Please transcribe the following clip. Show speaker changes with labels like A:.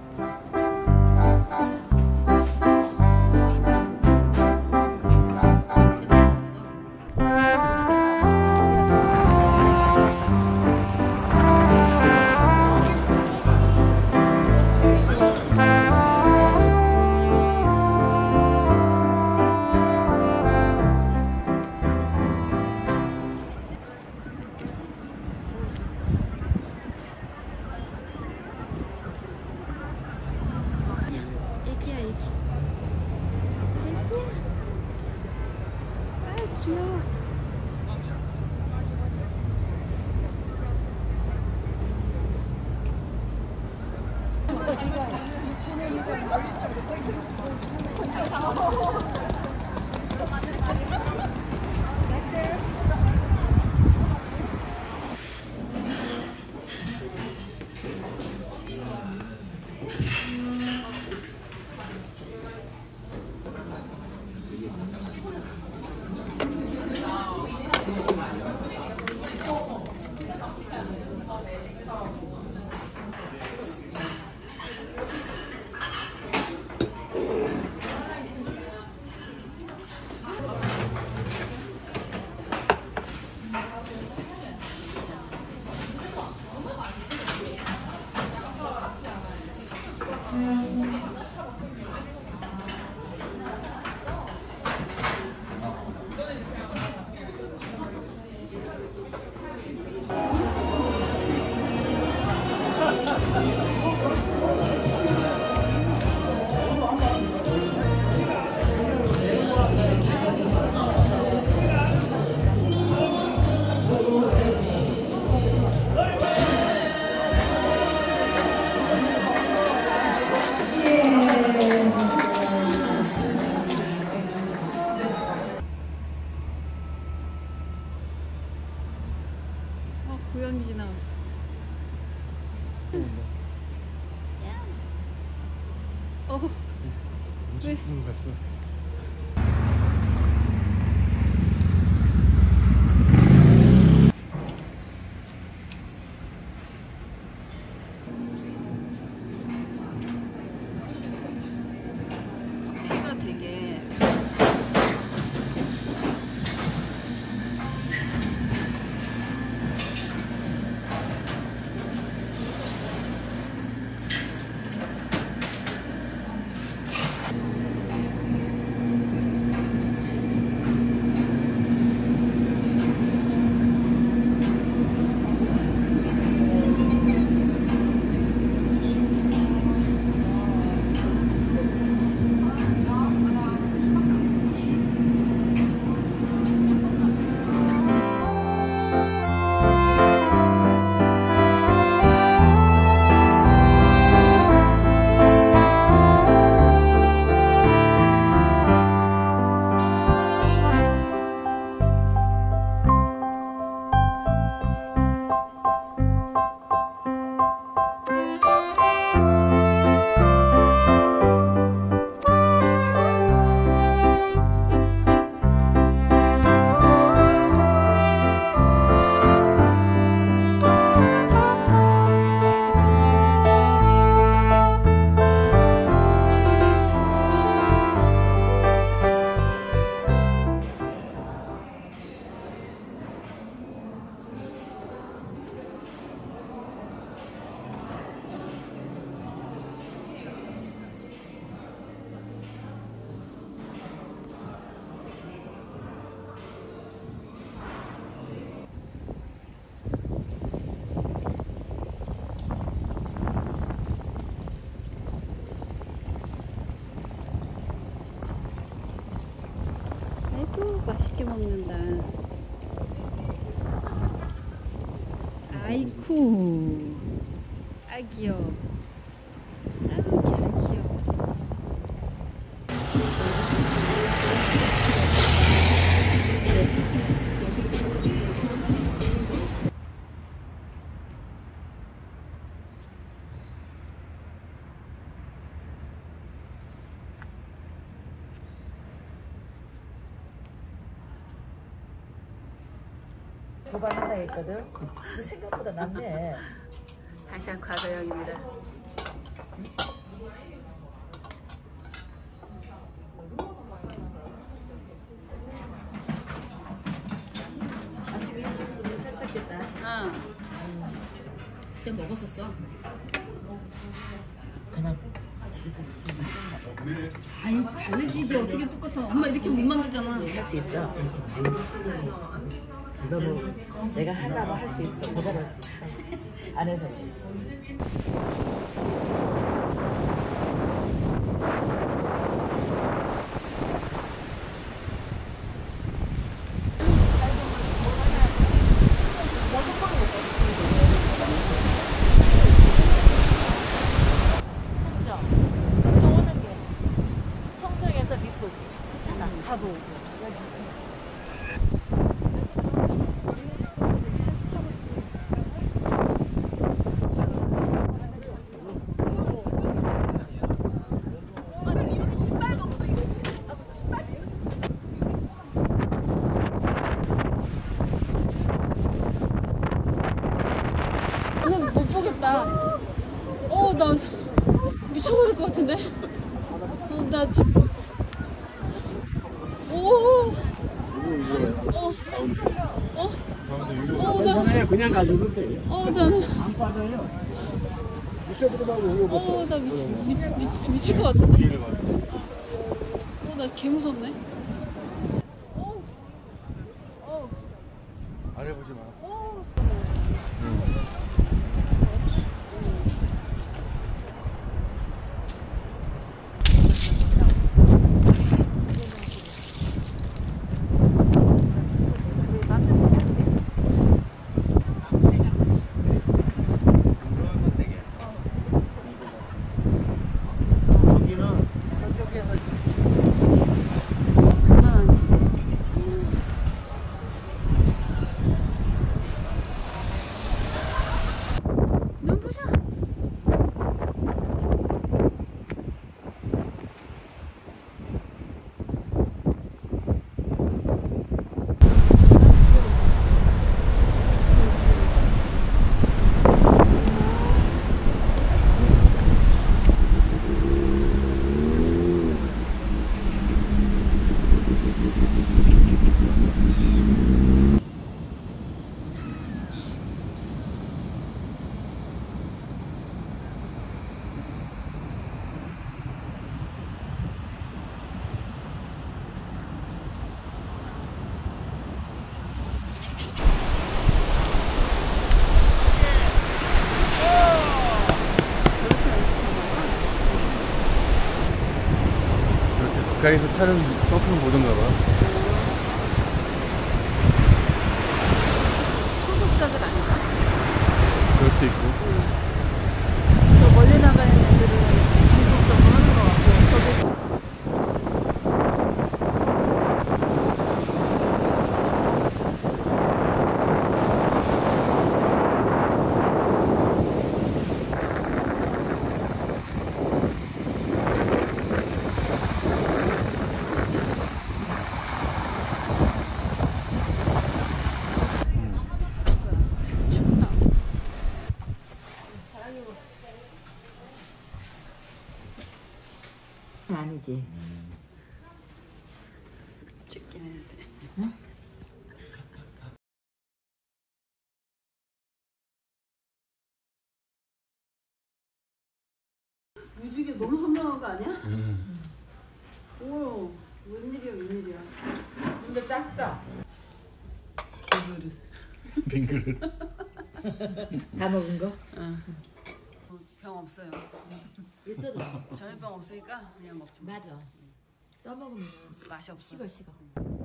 A: 귀여워. 고양이 지나갔어. 왜?
B: 갔어.
A: 키가 되게 맛있게 먹는다. 아이쿠, 아 귀여워. 아이고 귀여워.
C: 도반한다 했거든. 근데 생각보다 낫네.
A: 항상 과거형입니다.
B: 먹었었어.
C: 그냥 집에서 무슨
B: 아유 다르지. 이게 어떻게 똑같아. 엄마 이렇게 못 만들잖아.
C: 할수 있어. 너무 내가 하려면 할 수 있어. 그대로 안 해서 그렇지.
D: 성동에서 미포지 그렇잖아.
B: 가도.
A: 나는 못 보겠다. 나 미쳐버릴 것 같은데. 나 지금.
E: 괜찮아요. 그냥 가져도 돼요.
A: 나는.
E: 안 빠져요. 이쪽으로 가고
A: 나 미칠 것 같은데. 나 개 무섭네.
E: 아래 보지 마.
A: 눈부셔.
E: 가까이서 타는 서핑 보던가 봐.
A: 초급자들 아닌가?
E: 그럴 수도 있고.
A: 저 멀리 나가는 애들은 중급적으로 하는 것 같고,
C: 아니지.
A: 찍긴 해야 돼. 무지개 너무 선명한 거 아니야? 오, 웬일이야, 웬일이야.
C: 근데 작다.
E: 빈 그릇.
C: 다 먹은 거?
A: 병 없어요.
C: 있어도.
A: 전염병 없으니까 그냥 먹지 마.
C: 맞아. 떠먹으면
A: 맛이 없어.
C: 식어.